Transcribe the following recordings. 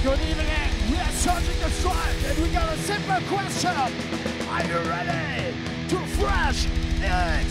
Good evening, we are charging the strike and we got a simple question. Are you ready to thrash it out?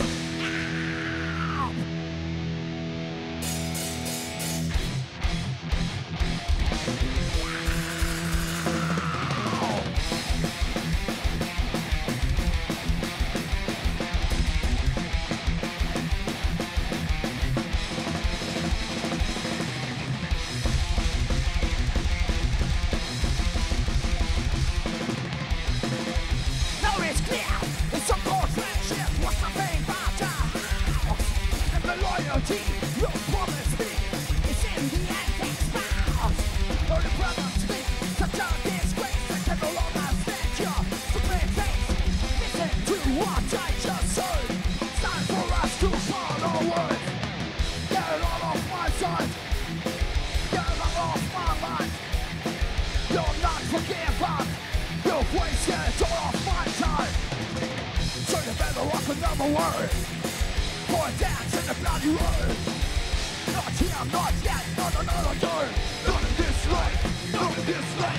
Another word for a dance in the bloody road. Not here, not yet, not another day. Not in this life, not in this life.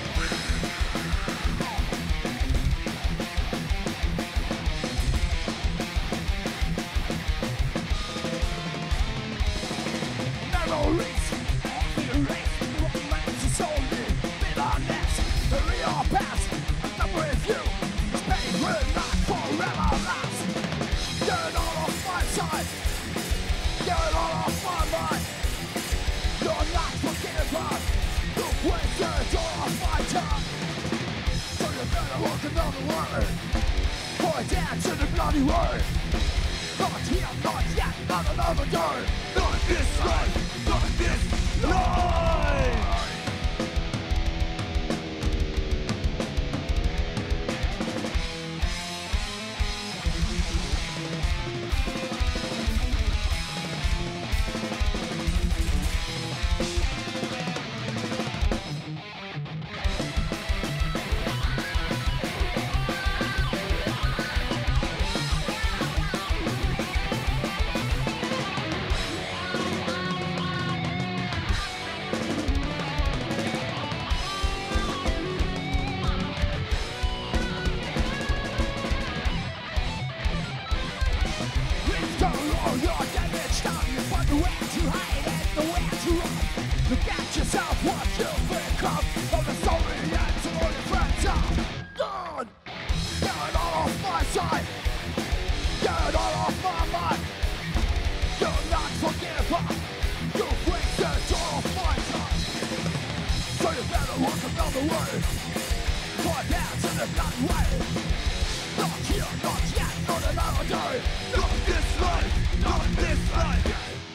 Memories, erased, romance is only bitterness. The real past, I'm with you. This pain will not forever last. Get it all off my side. Get it all off my mind. You're not forgiven. You wasted all of my time. So you better look another way. For a dance in the bloody way. Not here, not yet, not another day. Not this life, not this life. Look at yourself, what you've become. All the story ends and all your friends are gone. Get it all off my side. Get it all off my mind. You're not forgiven. You've wasted all of my time. So you better look another way. For a dance in the bloody way. Not here, not yet, not another day. Not this life, not this life.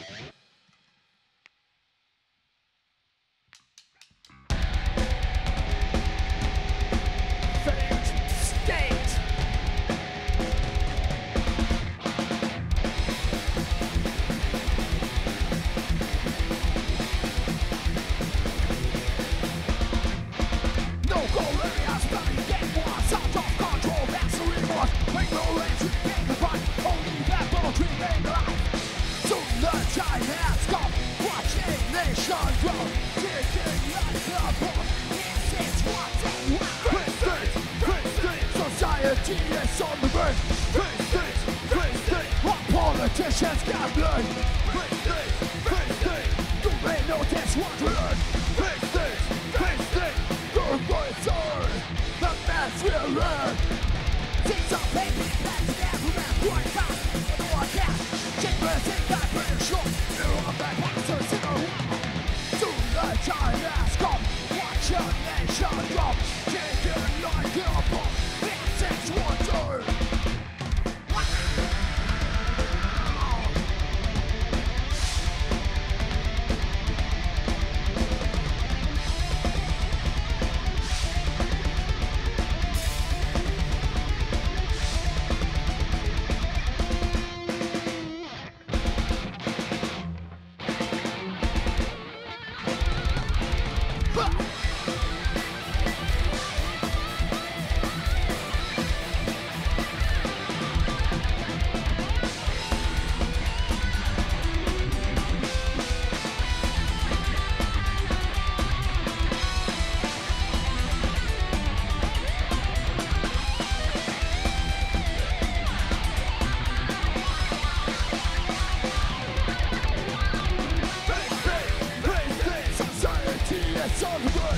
Genius on the brain. Face state, what politicians gambling. Face state, you may notice what to learn. Face state, your voice on. The mass will learn. See some baby that's never been quite fast. No one can. Chambers in that British short. You're on that passers in a row. Soon the time has come. Watch your nation drop. Take it like a bomb. It's water. it's all good.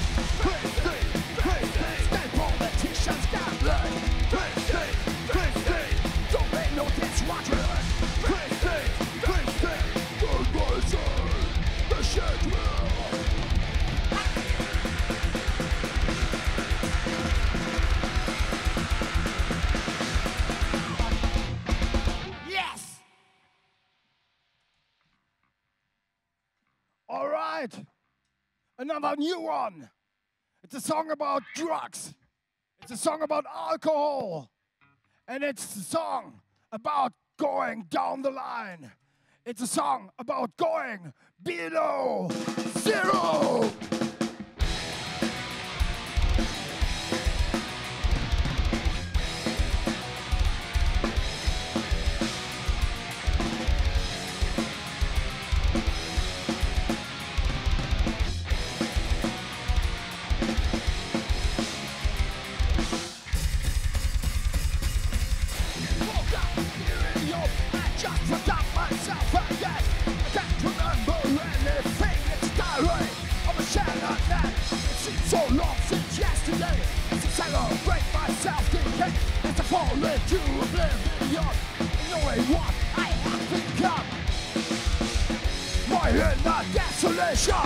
Stay politicians gambling. Don't make no dishwasher. Good boys the shit will. Yes! All right. Another new one. It's a song about drugs. It's a song about alcohol. And it's a song about going down the line. It's a song about going below zero. So long since yesterday, to celebrate my self-decay, and to fall into oblivion, knowing what I have become. My inner desolation,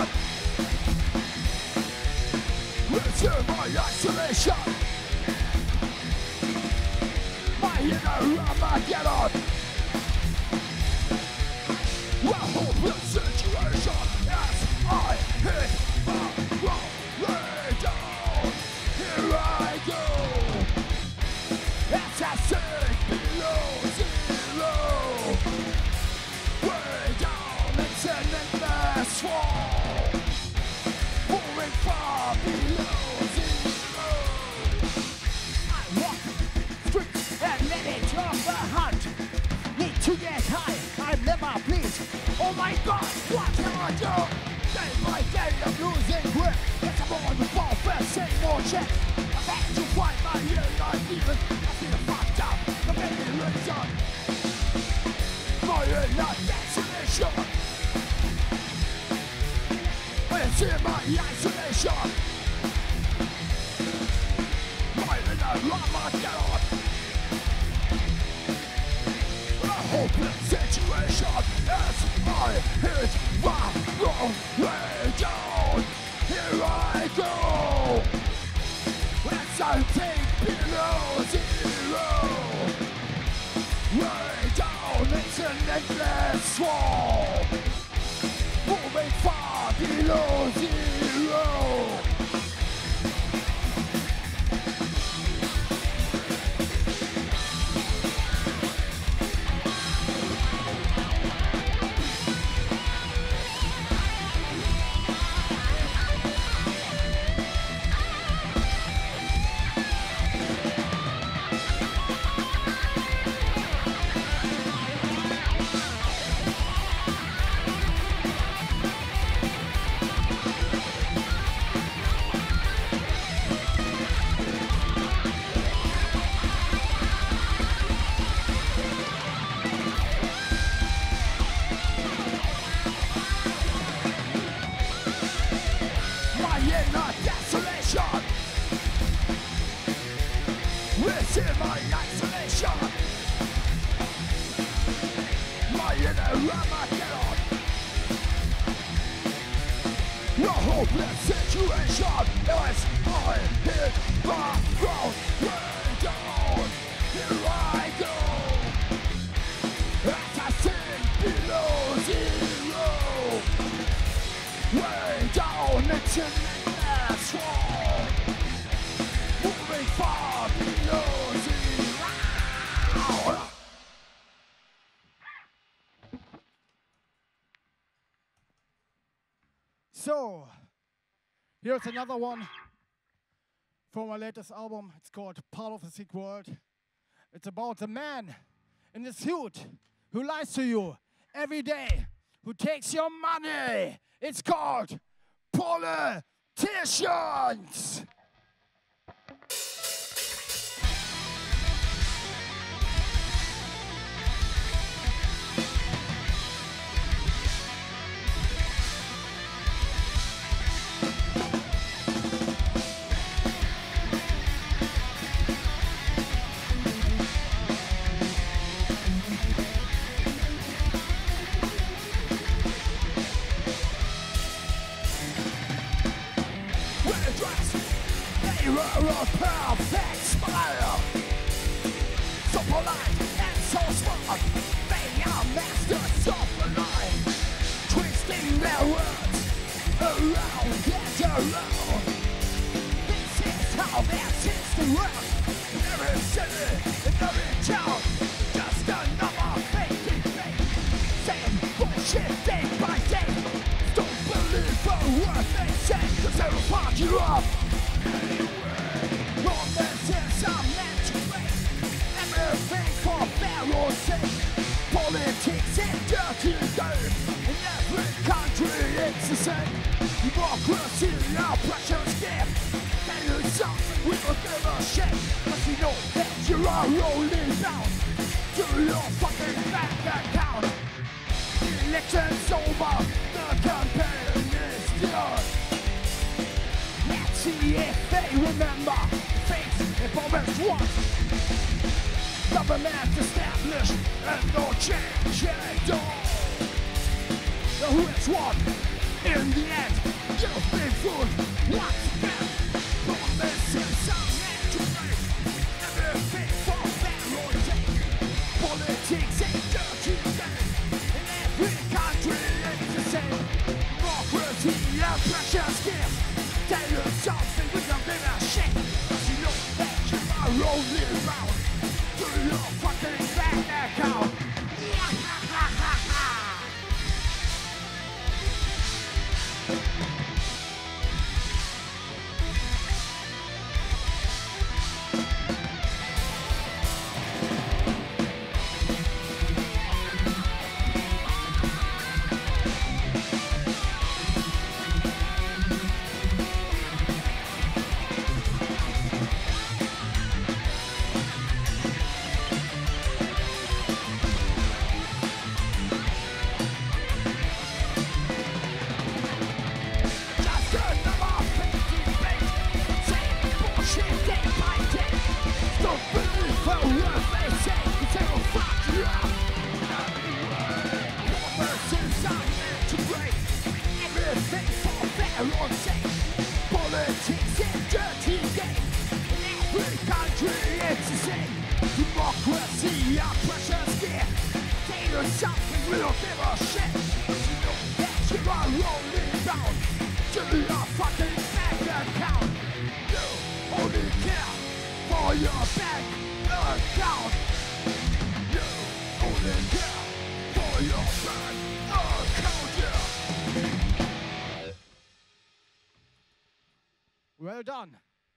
it's in my isolation. My inner Armageddon, a hopeless situation as I hit my wall. Here I go, as I sink below zero, way down into an endless fall, moving far below zero. I walk streets and minutes of the hunt, need to get high, I'm never pleased. Oh my God, what can I do? Day by day I'm losing grip. Yes, I'm on the ball, first say more check. I'm back to fight my inner demon. I feel fucked up, the baby reason. My inner desolation, it's in my isolation. My inner Armageddon, a hopeless situation as I hit my wrong way down. Here I go, as I take below zero, way down into an endless fall, moving far below zero. In my isolation, my inner Armageddon, a hopeless situation as I hit the ground, way down. Here I go, as I sink below zero, way down into an endless fall, moving far below zero. So, here's another one from my latest album. It's called Part of the Sick World. It's about the man in the suit who lies to you every day, who takes your money. It's called Politicians. dress. They were a perfect smile. So polite and so smart. They are masters of the line, twisting their words around and around. This is how their system works. In every city, in every town, just another fake debate. Saying bullshit day by day. Don't believe a word they say, 'cause they will fuck you up anyway. Promises are meant to break. Everything for their own sake. Politics and dirty game. In every country it's the same. Democracy, our precious gift. Tell you something we will give a shit. 'Cause we know that you are rolling down to your fucking bank account. The election's over, the campaign is done. Let's see if they remember things they promised once. Government established and no change at all. Who has won? In the end, you've been fooled once again. Promises are meant to break. Everything for their own sake. Politics ain't dirty game. In every country it's the same. Democracy, a precious gift. Tell you something we don't give a shit. 'Cause you know that you are only bound to your fucking bank account. Politics and dirty game. In every country it's the same. Democracy, our precious gift. Say you something, we don't give a shit. 'Cause you know that you are rolling down to your fucking bank account. You only care for your bank account. You only care for your bank account, yeah. Well done.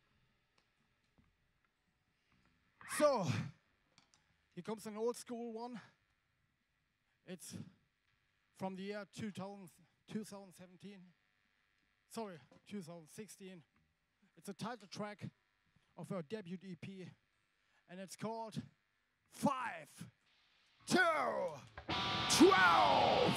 So, here comes an old school one. It's from the year 2017. Sorry, 2016. It's a title track of her debut EP, and it's called 5 2 12.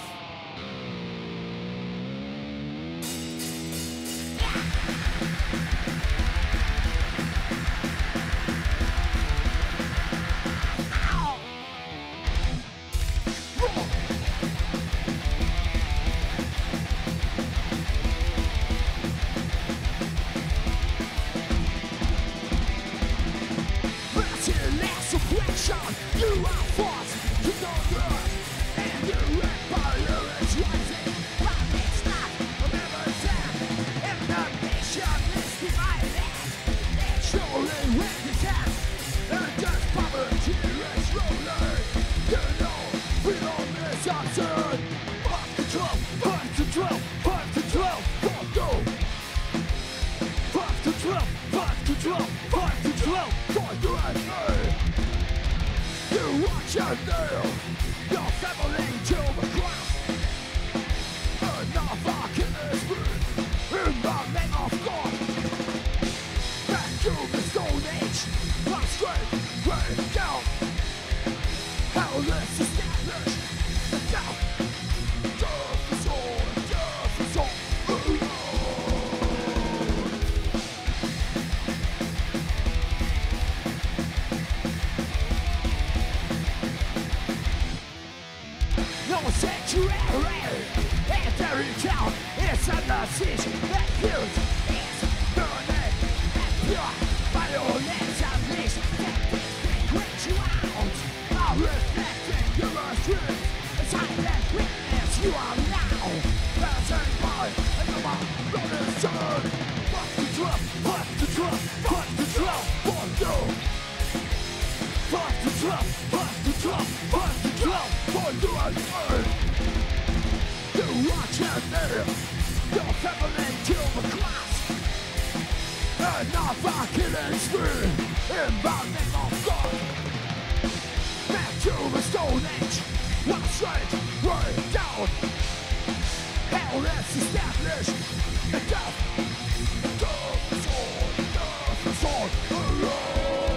You are forced to know the earth, and the empire is rising, but it's not never said. If the nation is divided, it's surely with his hand, and just poverty is rolling. You know, freedom is absurd. 5 to 12, 5 to 12, 5 to 12, go, go. 5 to 12, 5 to 12, 5 to 12, for USA. You watch your nail, your family to the ground. Another killer's food in the name of God. Back to the Stone Age, I'm straight, right down. How this established the doubt. Death is all, death is all no sanctuary in every town. It's under siege. That feels is burning. Another killing spree in the name of God. Back to the Stone Age, one straight way down. Hell is established, the death the sword alone.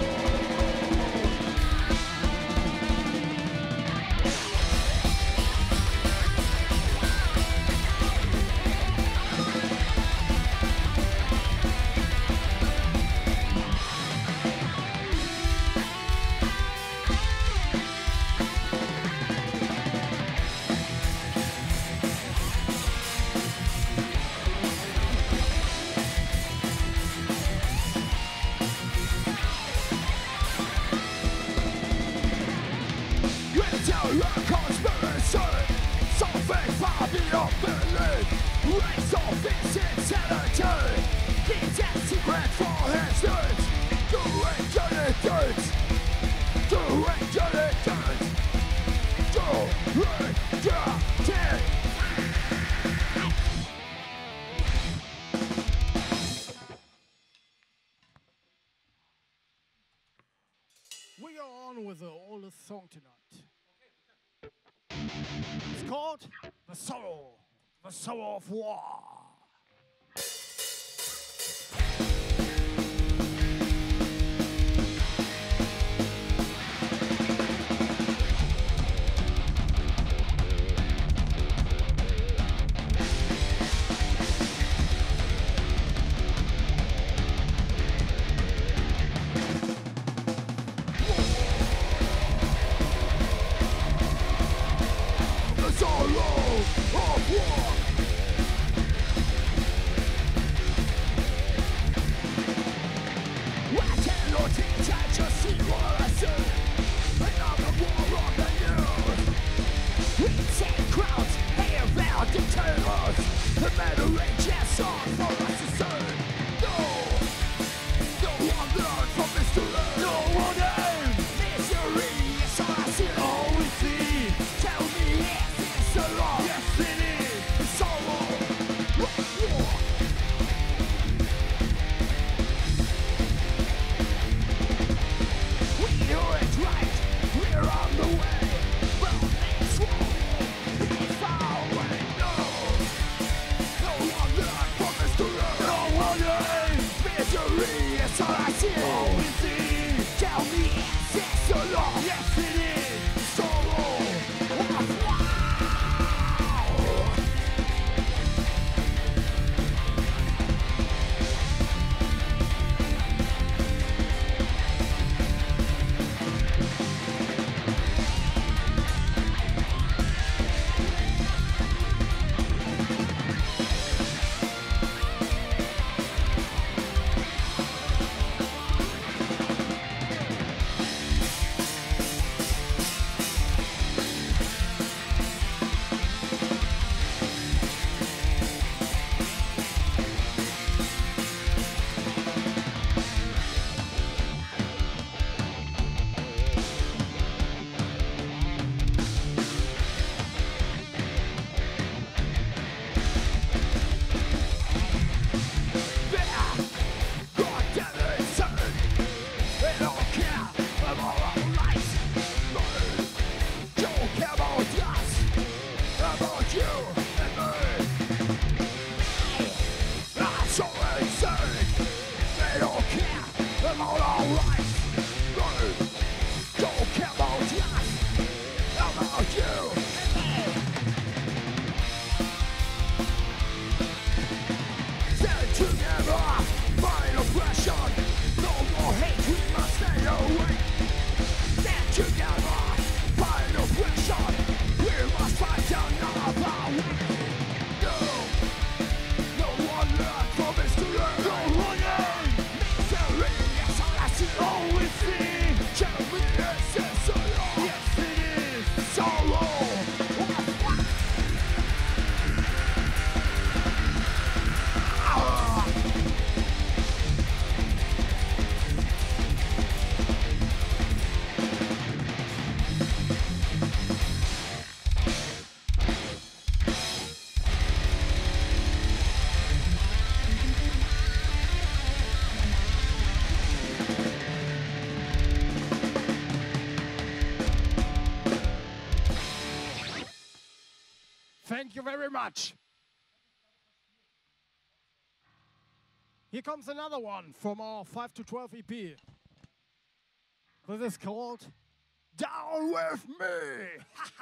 We are on with the oldest song tonight. It's called The Sorrow of War. very much. Here comes another one from our 5 to 12 EP. This is called Down With Me.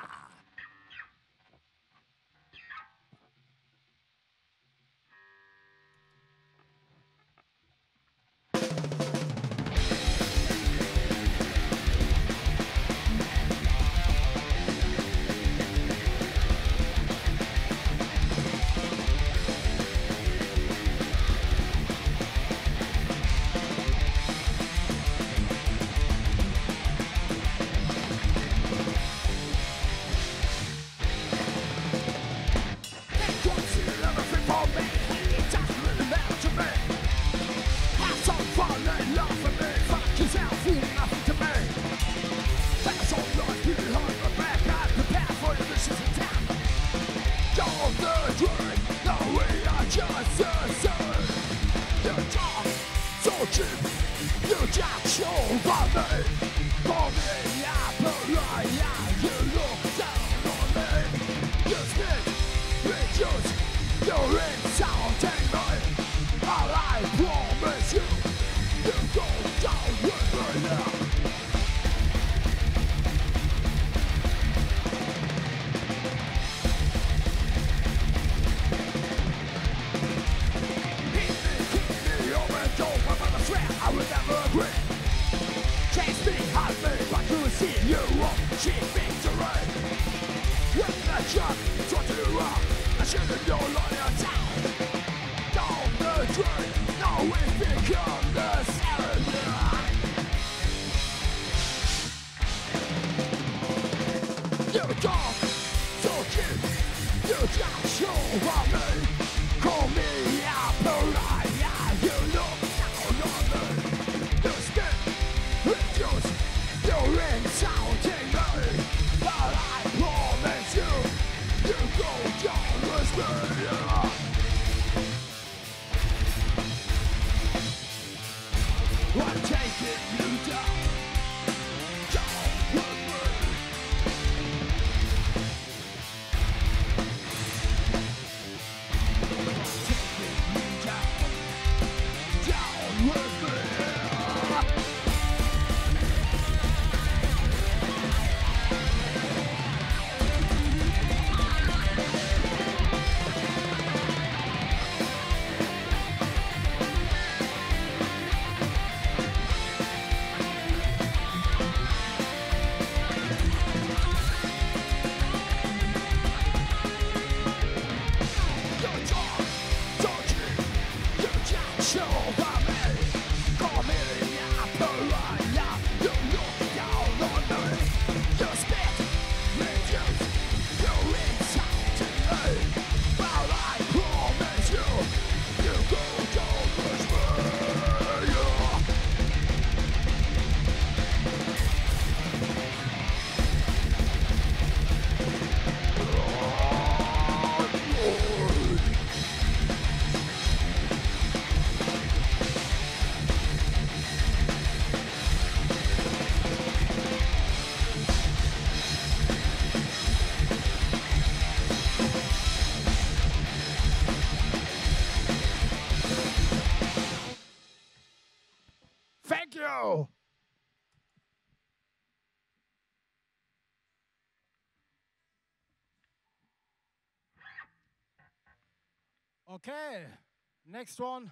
Okay, next one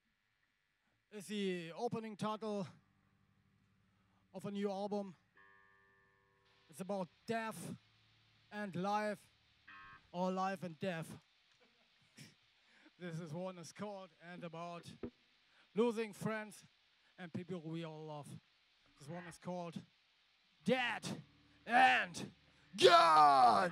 is the opening title of a new album. It's about death and life, or life and death. This is one is called and about losing friends and people we all love. This one is called Dead and Gone.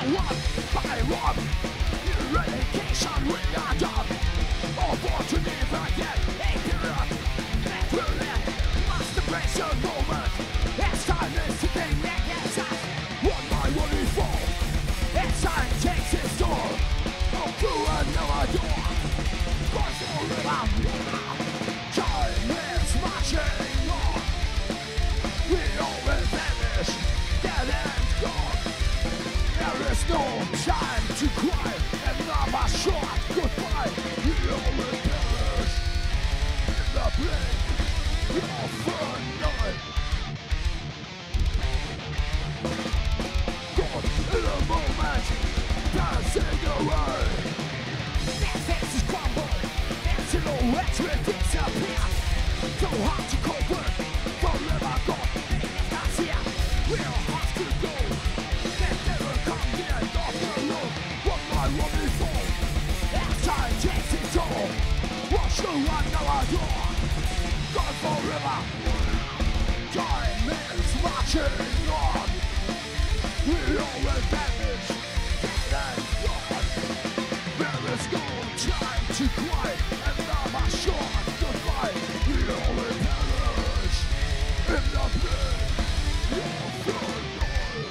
one by one. Eradication we are done. All born to live again. A period that will end. Masturbation moment. As time is ticking against us. One by one we fall. As time takes its toll. Go through another door. Go forever. Time is marching on. We all will vanish. Dead and gone. There is no time to cry. Another short goodbye. We all will perish. In the blink of the night. Gone in a moment. Passing away. Their faces crumble. Their silhouettes will disappear. So hard to cope with. Forever gone. They left us here. We'll have to go. Then they will come the end of the road. One by one we fall. As time takes its toll. Wash through another door. Gone forever. Time is marching on. We all will vanish. Dead and gone. There is no time to cry. Another short goodbye. We all will perish. In the blink of the night.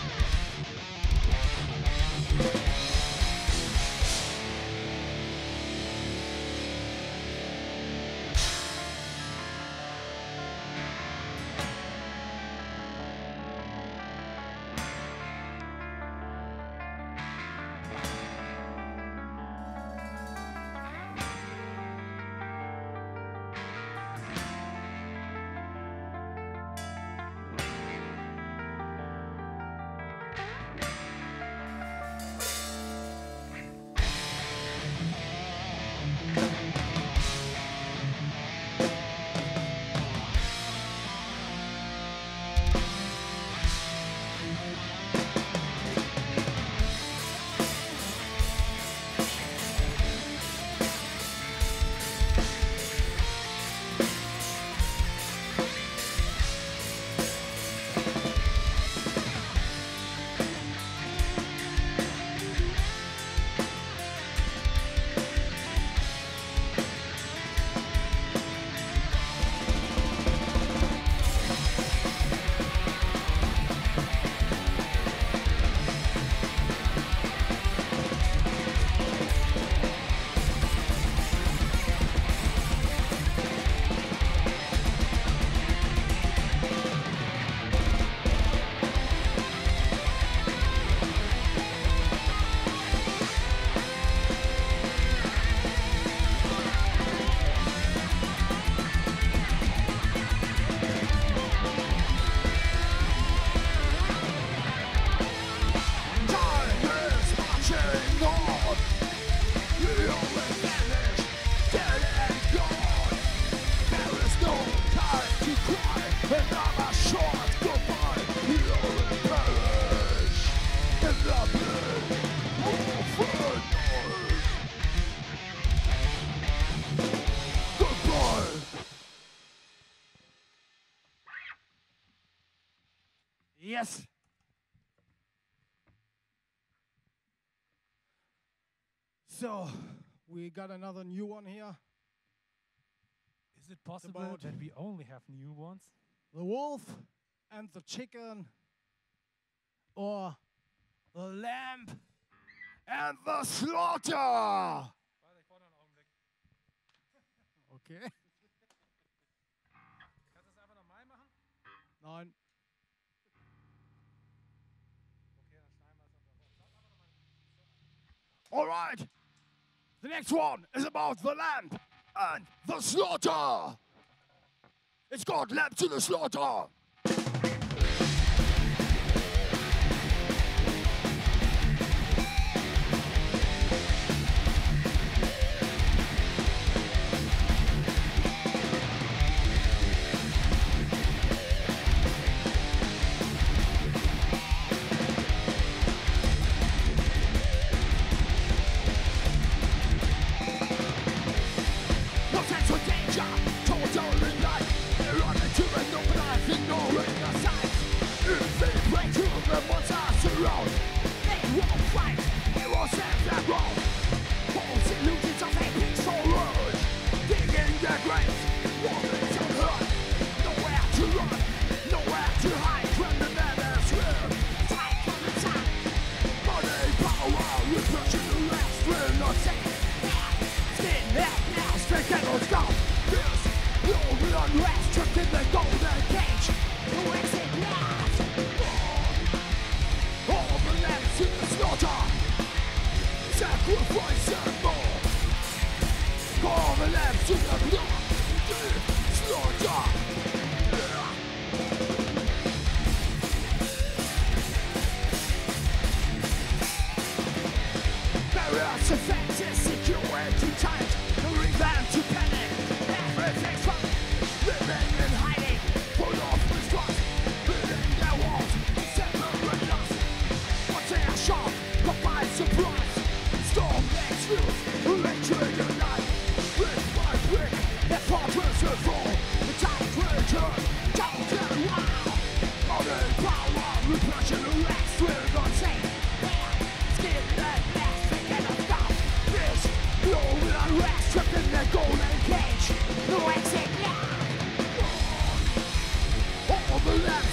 Yes. So, we got another new one here. Is it possible about- that we only have new ones? The wolf and the chicken, or the lamb and the slaughter. Warte, ich brauche noch einen Augenblick. Okay. Kannst du das einfach normal machen? Nein. Okay, dann schneiden wir es einfach raus. Sag einfach nochmal. All right. The next one is about the lamb and the slaughter. It's called Lamb to the Slaughter. No sense of danger, total in life. They're running to an open eye, no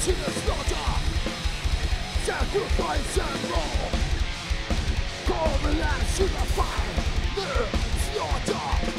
to the slaughter, sacrifice and more. Come last to the fire, the slaughter.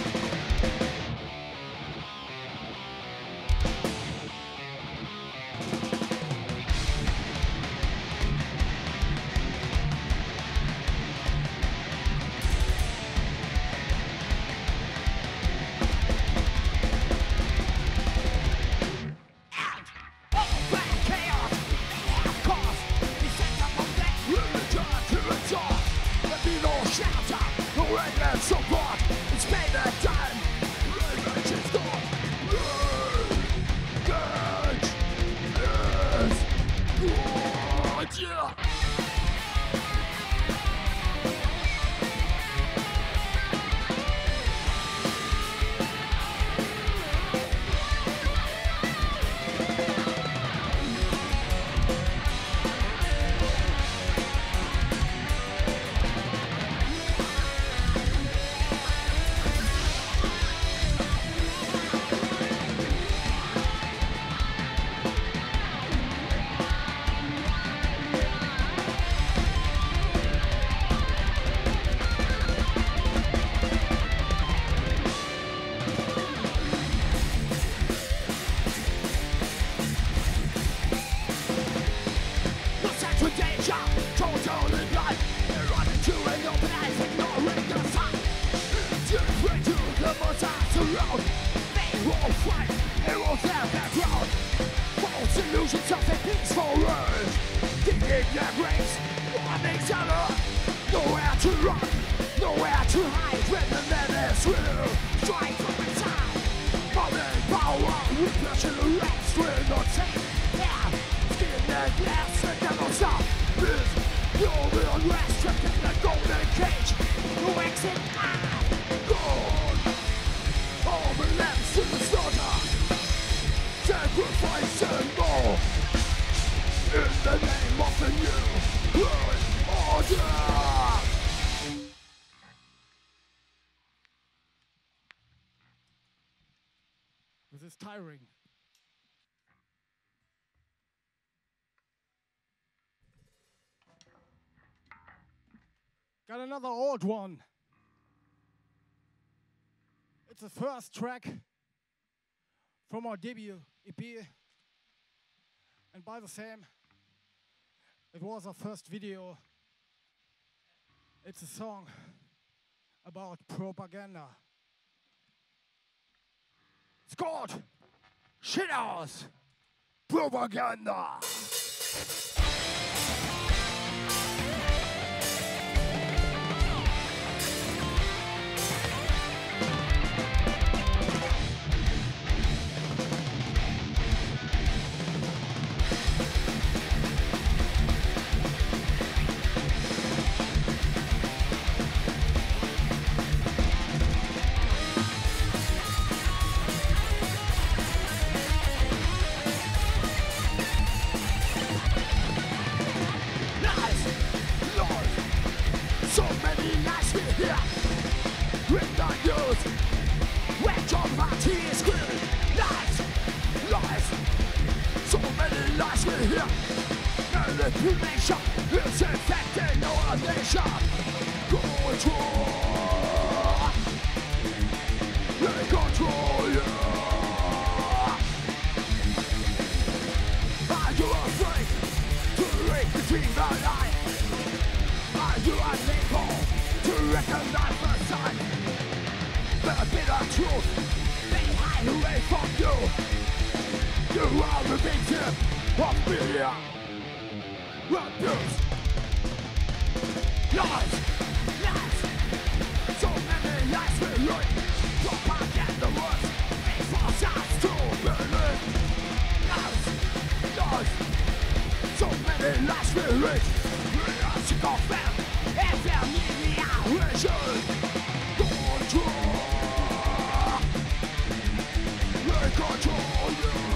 This is tiring. Got another old one. It's the first track from our debut EP. And by the same, it was our first video. It's a song about propaganda. It's called Shithouse Propaganda. Manipulation is infecting our nation. Control, they control you. Are you afraid to read between the lines? Are you unable to recognize the sign? The bitter truth they hide away from you. You are the victim of media. Abuse, lies, lies, so many lies we learn. Propaganda words, they force us to believe. Lies, lies, so many lies we read. We are sick of them, and their media vision. Control, they control you.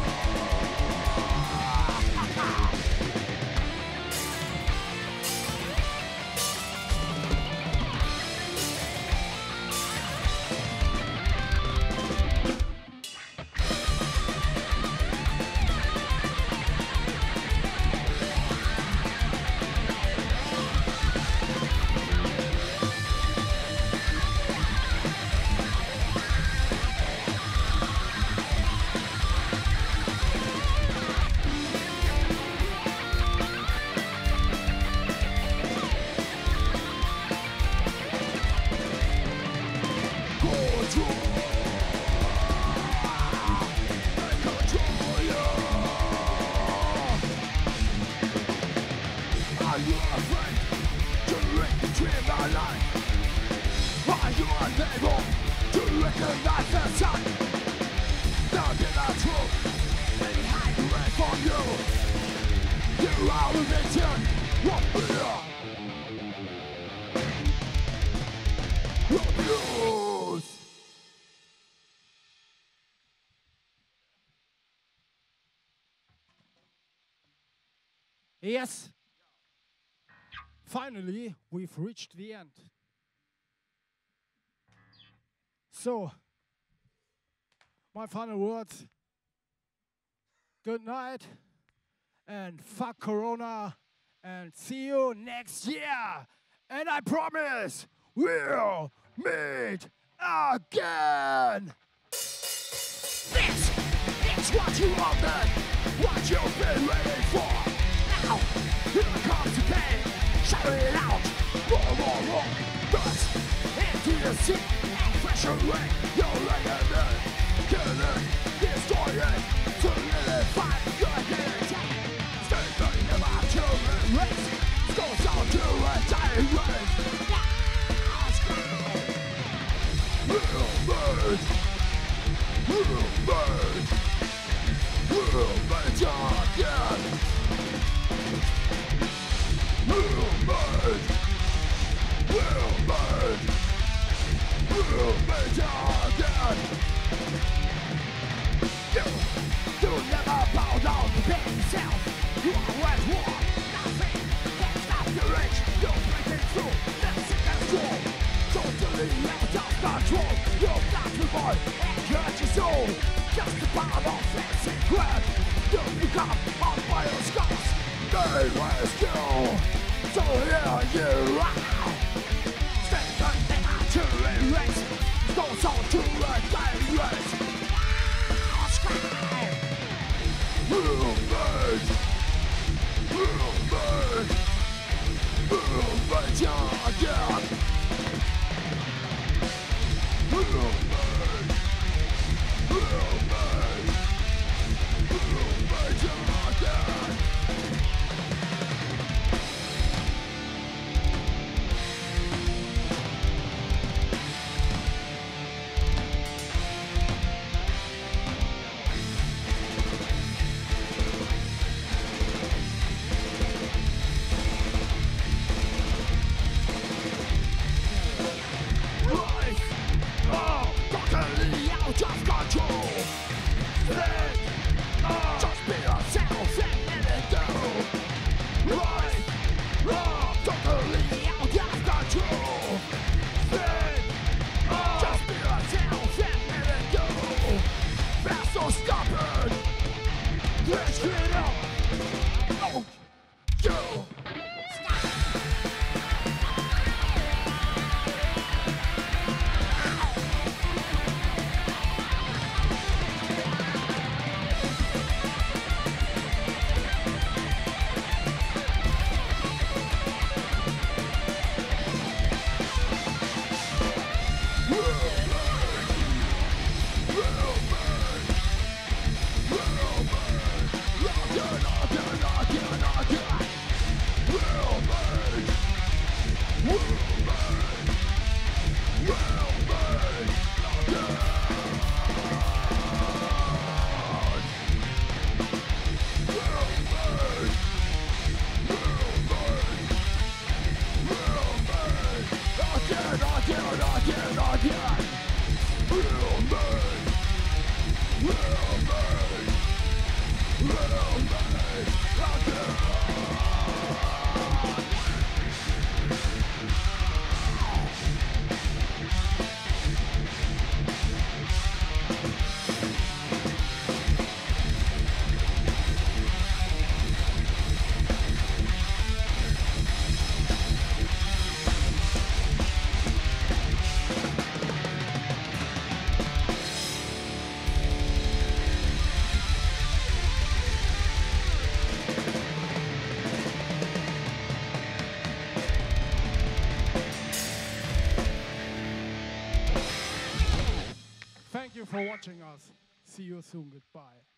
recognize the sun. Don't get the truth. They hide away from you. You are a victim of fear. Abuse. Yes. Finally, we've reached the end. So, my final words. Good night and fuck Corona and see you next year. And I promise we'll meet again. This is what you wanted, what you've been waiting for. Now, here comes the pain. Shout it out, more, burst into the sea and fresh away. You're reckoning, kill it, destroy it, solidify your identity. Stay thinking about human race, goes on to a dying race. We'll merge, we'll merge, we'll merge again. We'll merge, we'll merge, we'll merge again. You never bow down to pain yourself. You are at war, nothing can stop your rage. You're breaking through the sickness wall. Totally out of control. You're not reborn and hurt your soul. Just the power of flesh and blood. You become on fire scars. They rescue. So here you are. Stand up to erase. Goes on to a dying race. Scream. We'll merge. We'll merge. We'll merge again. We'll merge. We'll merge. We'll merge again. Thank you for watching us. See you soon. Goodbye.